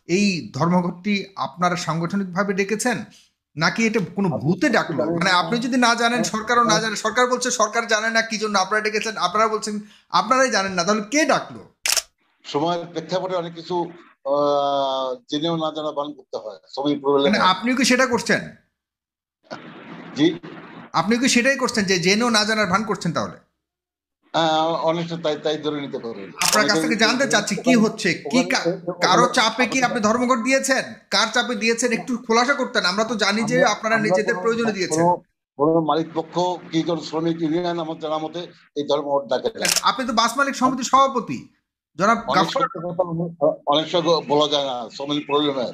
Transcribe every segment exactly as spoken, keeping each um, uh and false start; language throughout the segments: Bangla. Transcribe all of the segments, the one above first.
এই ধর্মঘটটি আপনারা সাংগঠনিকভাবে ডেকেছেন, নাকি এটা কোনো ভূতে ডাকলো? মানে আপনি যদি না জানেন, সরকারও না জানে, সরকার বলছে সরকার জানে না কি জন্য আপনারা ডেকেছেন, আপনারা বলছেন আপনারাই জানেন না, তাহলে কে ডাকলো? সময়ের প্রেক্ষাপটে অনেক কিছু জেনেও না জানা বান করতে হয়, শ্রমিক মানে প্রবলেমে। আপনিও কি সেটা করছেন? জি। আপনিও কি সেটাই করছেন, যে জেনেও না জানার ভান করছেন? তাহলে হ্যাঁ, অনেকটা তাই তাই ধরে নিতে পারেন। আপনার কাছ অনেকে থেকে জানতে চাচ্ছি কি ওখানে হচ্ছে, কি ওখানে কা- কারো ওখানে চাপে কি আপনি আপনি ধর্মঘট দিয়েছেন? কার চাপে দিয়েছেন একটু খোলাসা করতেন, আমরা তো জানি যে আমরা আপনারা আমরা নিজেদের কোনো প্রয়োজনে কোনো দিয়েছেন। কোনো মালিক পক্ষ কি কোনো শ্রমিক ইউনিয়ন আমার জানা মতে এই ধর্মঘট ডাকে না। আপনি তো বাস মালিক সমিতির সভাপতি জনাব অনেক গাফফার। সত্য কথা অনেক সময় বলা যায় না, শ্রমিক প্রবলেমের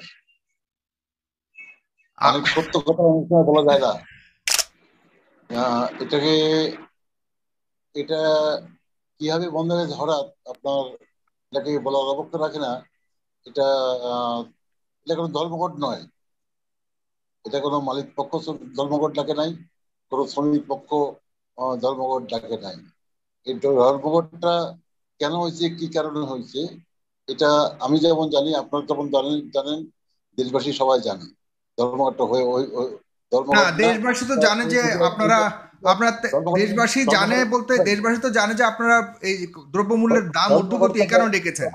অনেক আ- সত্য কথা অনেক সময় বলা যায় না। আহ, এটাকে এটা কিভাবে বন্ধ হয়েছে হঠাৎ আপনার, এটাকে বলার অবকাশ রাখে না। এটা আহ, এটা কোনো ধর্মঘট নয়। এটা কোনো মালিক পক্ষ ধর্মঘট ডাকে নাই, কোনো শ্রমিক পক্ষ আহ, ধর্মঘট ডাকে নাই। এই ধর্মঘটটা কেন হয়েছে, কি কারণে হয়েছে, এটা আমি যেমন জানি, আপনারা যেমন জানেন জানেন দেশবাসী সবাই জানে। ধর্মঘটটা হয়ে ওই ওই- না, ধর্মঘটটা দেশবাসী তো জানে যে এটা- আপনারা এটা- আপনার তে- ধর্মঘট দেশবাসী জানে ধর্মঘট বলতে দেশবাসী তো জানে যে আপনারা এই দ্রব্যমূল্যের দাম ঊর্ধ্বগতি এই কারণে ডেকেছেন।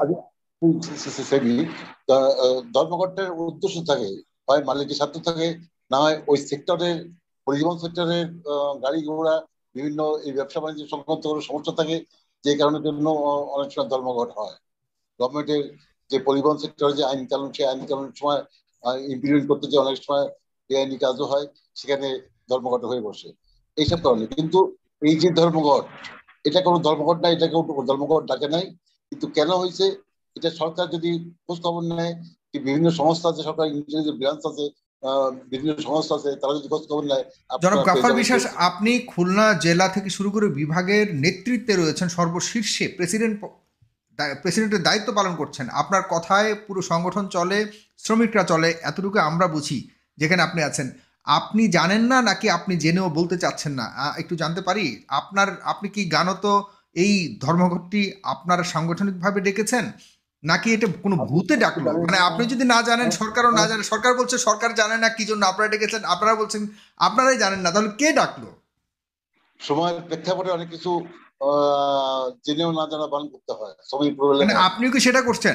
ধর্মঘটের উদ্দেশ্য থাকে, হয় মালিকের স্বার্থ থাকে, না হয় ওই সেক্টরের, পরিবহন সেক্টরের গাড়ি ঘোড়া বিভিন্ন এই ব্যবসা বাণিজ্য সংক্রান্ত কোনো সমস্যা থাকে, যে কারণের জন্য আহ, অনেক সময় ধর্মঘট হয়। গভর্নমেন্টের যে পরিবহন সেক্টরে যে আইন কানুন, সেই আইন কানুনের সময় ইমপ্লিমেন্ট করতে যে অনেক সময় বেআইনি কাজও হয়, সেখানে ধর্মঘট হয়ে বসে এইসব কারণে। কিন্তু এই যে ধর্মঘট, এটা কোনো ধর্মঘট নাই, এটা কেউ ধর্মঘট ডাকে নাই। কিন্তু কেন হয়েছে, এটা সরকার যদি খোঁজ খবর নেয়, কি বিভিন্ন সংস্থা আছে, সরকার ইন্টেলিজেন্স ব্রাঞ্চ আছে, আহ, বিভিন্ন সংস্থা আছে, তারা যদি খোঁজ খবর নেয় জনাব আপনারা পেয়ে গাফফার যাবেন যে বিশ্বাস, আপনি খুলনা জেলা থেকে শুরু করে বিভাগের নেতৃত্বে রয়েছেন, সর্বশীর্ষে প্রেসিডেন্ট প্রেসিডেন্টের দায়িত্ব পালন করছেন। আপনার কথায় পুরো সংগঠন চলে, শ্রমিকরা চলে, এতটুকু আমরা বুঝি যেখানে আপনি আছেন। আপনি জানেন না, নাকি আপনি জেনেও বলতে চাচ্ছেন না? আ, একটু জানতে পারি আপনার, আপনি কি জ্ঞানত এই ধর্মঘটটি আপনারা সাংগঠনিকভাবে ডেকেছেন, নাকি এটা কোনো আপনি ভূতে আপনি ডাকলো? জানেন মানে আপনি যদি না জানেন, সরকারও না জানে, সরকার বলছে সরকার জানে না কি জন্য আপনারা ডেকেছেন, আপনারা বলছেন আপনারাই জানেন না, তাহলে কে ডাকলো? সময়ের প্রেক্ষাপটে অনেক কিছু আহ জেনেও না জানা বান করতে হয়, শ্রমিক মানে প্রবলেমে। আপনিও কি সেটা করছেন?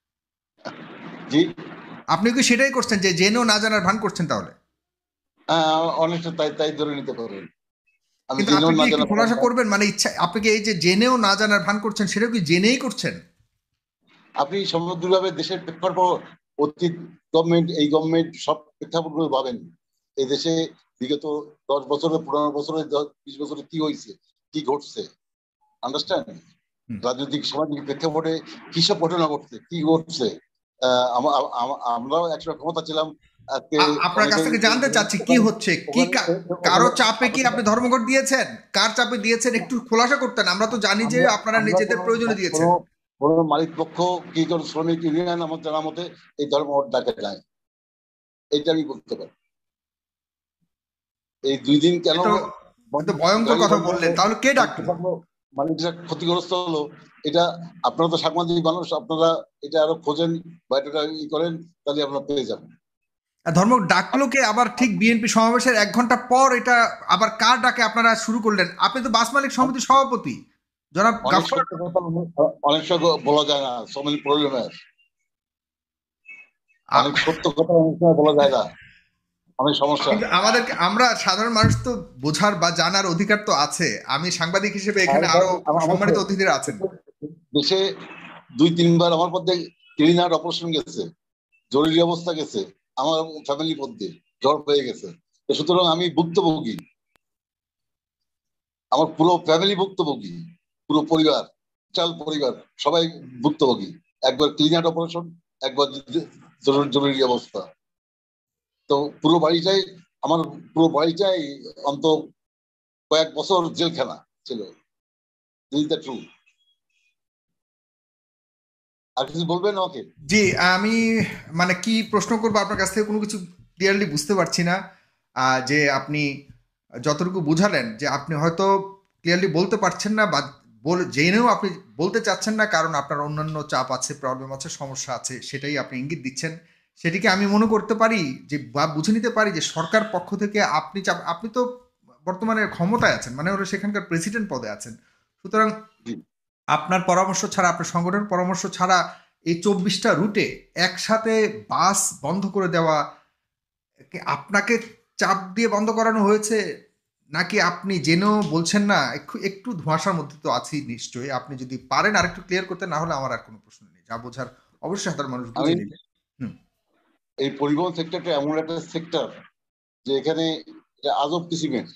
জি। আপনি কি সেটাই করছেন, যে জেনেও না জানার ভান করছেন তাহলে? আহ, অনেকটা তাই তাই ধরে নিতে পারেন। আমি কিন্তু জেনেও আপনি কি না একটু জানা খোলাসা করবেন, মানে ইচ্ছা আপনি কি এই যে জেনেও না জানার ভান করছেন, সেটাও কি জেনেই করছেন? আপনি সমগ্রভাবে দেশের প্রেক্ষাপট, অতীত গভর্নমেন্ট, এই গভর্নমেন্ট, সব প্রেক্ষাপট গুলো ভাবেন। এই দেশে বিগত দশ বছরে, পনেরো বছরে, বিশ বছরে কি হয়েছে, কি ঘটছে, আন্ডারস্ট্যান্ড। হুম। রাজনৈতিক সামাজিক প্রেক্ষাপটে কি সব ঘটনা ঘটছে, কি ঘটছে। আহ, আম- আম- আমরাও একসময় ক্ষমতা ছিলাম, আজকে আ- আপনার কাছ অনেকে থেকে জানতে চাচ্ছি কি ওখানে হচ্ছে, কি ওখানে কা- কারো ওখানে চাপে কি আপনি- আপনি ধর্মঘট দিয়েছেন? কার চাপে দিয়েছেন একটু খোলাসা করতেন, আমরা তো জানি যে আমরা আপনারা আমরা নিজেদের কোনো প্রয়োজনে কোনো দিয়েছেন। কোনো মালিক পক্ষ কি কোনো শ্রমিক ইউনিয়ন আমার জানা মতে এই ধর্মঘট ডাকে নাই। এইটা আমি বলতে পারি। এই দুই দিন কেন এ তো এ বন্ধ, তো ভয়ঙ্কর গাড়ি কথা বন্ধ বললেন, হলো, তাহলে কে মানুষ ডাকলো? মানুষরা ক্ষতিগ্রস্ত হলো, এটা আপনারা তো সাংবাদিক মানুষ, আপনারা এটা আরো খোঁজেন বা এটা ই করেন, তাহলে আপনারা পেয়ে যাবেন। আর ধর্মঘট ডাকলো কে? আবার ঠিক বিএনপি সমাবেশের এক ঘন্টা পর এটা আবার কার ডাকে আপনারা শুরু করলেন? আপনি তো বাস মালিক সমিতির সভাপতি জনাব অনেক গাফফার। সত্য কথা অনেক সময় বলা যায় না, শ্রমিক প্রবলেমের অনেক সত্য কথা অনেক সময় বলা যায় না, অনেক সমস্যা। কিন্তু আমাদেরকে, আমরা সাধারণ মানুষ তো বোঝার বা জানার অধিকার তো আছে। আমি সাংবাদিক হিসেবে আর এখানে ভাই, আরো আমার আমার সম্মানিত অতিথিরা আছেন। দেশে দুই তিনবার আমার মধ্যে ক্লিন আউট অপারেশন গেছে, জরুরি অবস্থা গেছে, আমার ফ্যামিলির মধ্যে জ্বর হয়ে গেছে। তো সুতরাং আমি ভুক্তভোগী, আমার পুরো ফ্যামিলি ভুক্তভোগী, পুরো পরিবার, চাল পরিবার সবাই ভুক্তভোগী। একবার ক্লিন আউট অপারেশন, একবার জরুরি জরুরি অবস্থা। তো পুরো বাড়িটাই, আমার পুরো বাড়িটাই অন্ত কয়েক বছর জেলখানা ছিল। This the true. আর কিছু বলবেন আমাকে? জি, আমি মানে কি প্রশ্ন করবো আপনার কাছ থেকে কোনো কিছু ক্লিয়ারলি বুঝতে পারছি না। আহ, যে আপনি যতটুকু বুঝালেন, যে আপনি হয়তো ক্লিয়ারলি বলতে পারছেন না, বা বলে জেনেও আপনি বলতে চাচ্ছেন না, কারণ আপনার অন্যান্য চাপ আছে, প্রবলেম আছে, সমস্যা আছে, সেটাই আপনি ইঙ্গিত দিচ্ছেন। সেটিকে আমি মনে করতে পারি যে, বা বুঝে নিতে পারি যে সরকার পক্ষ থেকে আপনি চাপ, আপনি তো বর্তমানে ক্ষমতায় আছেন, মানে হলো সেখানকার প্রেসিডেন্ট পদে আছেন। সুতরাং জি। আপনার পরামর্শ ছাড়া, আপনার সংগঠনের পরামর্শ ছাড়া এই চব্বিশটা রুটে একসাথে বাস বন্ধ করে দেওয়া কি আপনাকে চাপ দিয়ে বন্ধ করানো হয়েছে, নাকি আপনি জেনেও বলছেন না? একটু একটু ধোঁয়াশার মধ্যে তো আছি নিশ্চয়ই। আপনি যদি পারেন আরেকটু ক্লিয়ার করতে, না হলে আমার আর কোনো প্রশ্ন নেই। যা বোঝার অবশ্যই সাধারণ মানুষ আমি বুঝে নেবে। হুম। এই পরিবহন সেক্টরটা এমন একটা সেক্টর যে এখানে এটা আজব কিসিমের।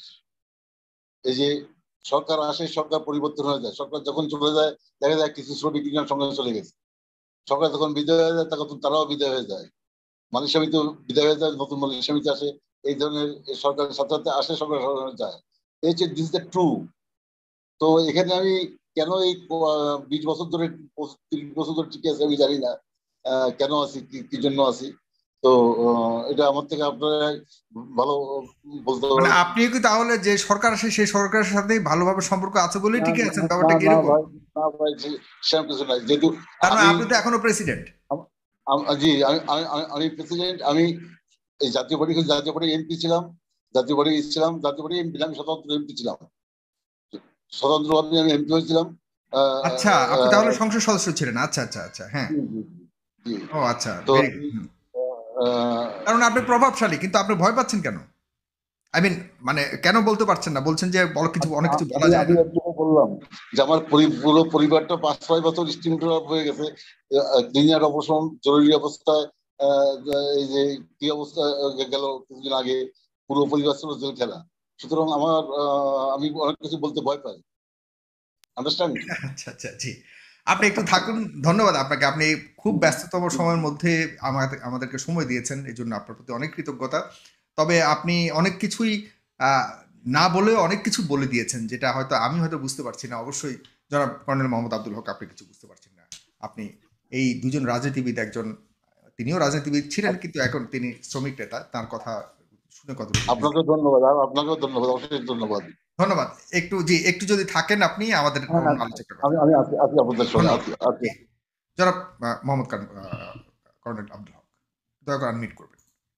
এই যে সরকার আসে, সরকার পরিবর্তন হয়ে যায়, সরকার যখন চলে যায় দেখা যায় কিছু শ্রমিক ইউনিয়ন সঙ্গে চলে গেছে। সরকার যখন বিদায় হয়ে যায় তখন তারাও বিদায় হয়ে যায়। মালিক সমিতি বিদায় হয়ে যায়, নতুন মালিক সমিতি আসে। এই ধরনের সরকারের সাথে সাথে আসে, সরকার সরকার যায়। এই যে দিস দ্য ট্রু। তো এখানে আমি কেন এই বিশ বছর ধরে, তিরিশ বছর ধরে টিকে আছি আমি জানি না। আহ, কেন আছি, কি কি জন্য আছি। তো আহ, এটা আমার থেকে আপনারা ভালো বলতে মানে পারবেন। আপনিও কি তাহলে যে সরকার আসে সেই সরকারের সাথেই ভালোভাবে সম্পর্ক আছে বলেই না টিকে না আছেন, না ব্যাপারটা কি না এরকম? ভাই, না ভাই, সে- সেরকম কিছু নাই। যেহেতু তার মানে আমি আপনি তো এখনো প্রেসিডেন্ট। আম- আম- জি, আমি আমি আমি- আমি প্রেসিডেন্ট। আমি এই জাতীয় পার্টি জাতীয় পার্টি এমপি ছিলাম, জাতীয় পার্টি ছিলাম, জাতীয় পার্টি এমপি, আমি স্বতন্ত্র এমপি ছিলাম। স্বতন্ত্রভাবে আমি এমপি হয়েছিলাম। আহ, আচ্ছা, আপনি আহ, তাহলে সংসদ সদস্য ছিলেন। আচ্ছা, আচ্ছা, আচ্ছা। হ্যাঁ। জি, জি, জি। ও আচ্ছা, তো ভেরি আমি, গুড। আহ, কারণ আপনি প্রভাবশালী, কিন্তু আপনি ভয় পাচ্ছেন কেন? আই মিন, মানে কেন বলতে পারছেন না? বলছেন যে বল কিছু, অনেক কিছু বলা আমি যায় আমি না। একদম বললাম যে আমার পরি- পুরো পরিবারটা পাঁচ ছয় বছর স্টিম ড্রপ হয়ে গেছে। দিনের অবসর, জরুরি অবস্থায়, আহ, এই যে কি অবস্থা গেল কিছুদিন আগে, পুরো পরিবার ছিল জেল খেলা। সুতরাং আমার আহ, আমি অনেক কিছু বলতে ভয় পাই। আন্ডারস্ট্যান্ড? আচ্ছা, আচ্ছা, জি। আপনি একটু থাকুন। ধন্যবাদ আপনাকে। আপনি খুব ব্যস্ততম সময়ের মধ্যে আমাদের আমাদেরকে সময় দিয়েছেন। এজন্য আপনার প্রতি অনেক কৃতজ্ঞতা। তবে আপনি অনেক কিছুই আ না বলেও অনেক কিছু বলে দিয়েছেন, যেটা হয়তো আমি হয়তো বুঝতে পারছি না। অবশ্যই জনাব কর্নেল মোহাম্মদ আব্দুল হক, আপনি কিছু বুঝতে পারছেন না। আপনি এই দুই জন রাজনীতিবিদ, একজন তিনিও রাজনীতিবিদ ছিলেন, কিন্তু এখন তিনি শ্রমিক নেতা। তার কথা শুনে কতটুকু বুঝতে, আপনাকে ধন্যবাদ, আর আপনাকেও ধন্যবাদ, অশেষ ধন্যবাদ। ধন্যবাদ। একটু, জি, একটু যদি থাকেন আপনি, আমাদের হ্যাঁ, অন্য হ্যাঁ, আলোচনার কথা আমি বলব। আমি আছি আছি আপনাদের সঙ্গে, ধন্যবাদ। আছি আছি। জি। জনাব আ মোহাম্মদ কান আ কর্নেল আব্দুল হক, দয়া করে আনমিউট করবেন।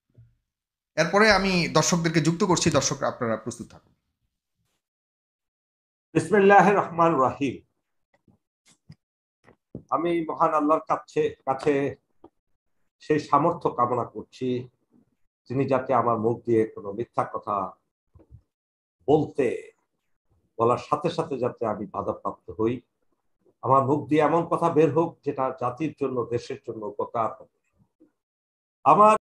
এরপরে আমি দর্শকদেরকে যুক্ত করছি। দর্শকরা আপনারা প্রস্তুত থাকুন। বিসমিল্লাহির রহমানির রহিম। আমি মহান আল্লাহর কাছে কাছে সেই সামর্থ্য কামনা করছি, তিনি যাতে আমার মুখ দিয়ে কোনো মিথ্যা কথা বলতে বলার সাথে সাথে যাতে আমি বাধাপ্রাপ্ত হই। আমার মুখ দিয়ে এমন কথা বের হোক যেটা জাতির জন্য, দেশের জন্য উপকার হবে। আমার